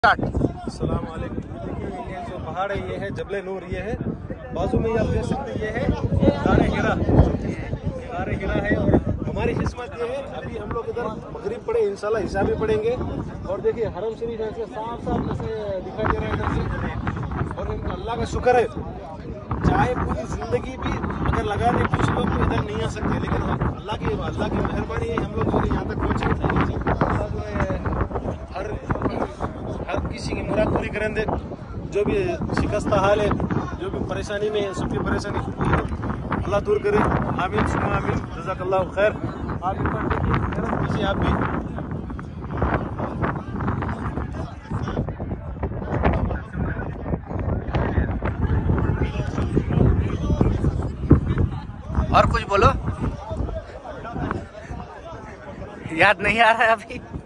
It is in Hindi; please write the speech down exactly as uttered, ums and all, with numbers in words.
अस्सलाम वालेकुम। देखिए ये जो पहाड़ है ये है जबल नूर, ये है बाजू में आप देख सकते हैं, ये है गारे हिरा, गारे हिरा है। और हमारी किस्मत ये है अभी हम लोग इधर मगरिब पढ़े, इंशाल्लाह हिसाब भी पढ़ेंगे। और देखिए हरम शरीफ ऐसे साफ साफ जैसे दिखाई दे रहा है इधर से। और अल्लाह का शुक्र है, चाहे पूरी जिंदगी भी अगर लगा दे कुछ लोग तो इधर नहीं आ सकते, लेकिन हम अल्लाह की अल्लाह की मेहरबानी है हम लोग यहाँ तक पहुँचे। हर हर किसी की मुराद पूरी करें दे, जो भी शिकस्ता हाल है, जो भी परेशानी में है, सबकी परेशानी अल्लाह दूर करे। आमीन सुम्मा आमीन, जज़ाकल्लाहु खैर। आप एक बार देखिए आप भी। और कुछ बोलो, याद नहीं आ रहा है अभी।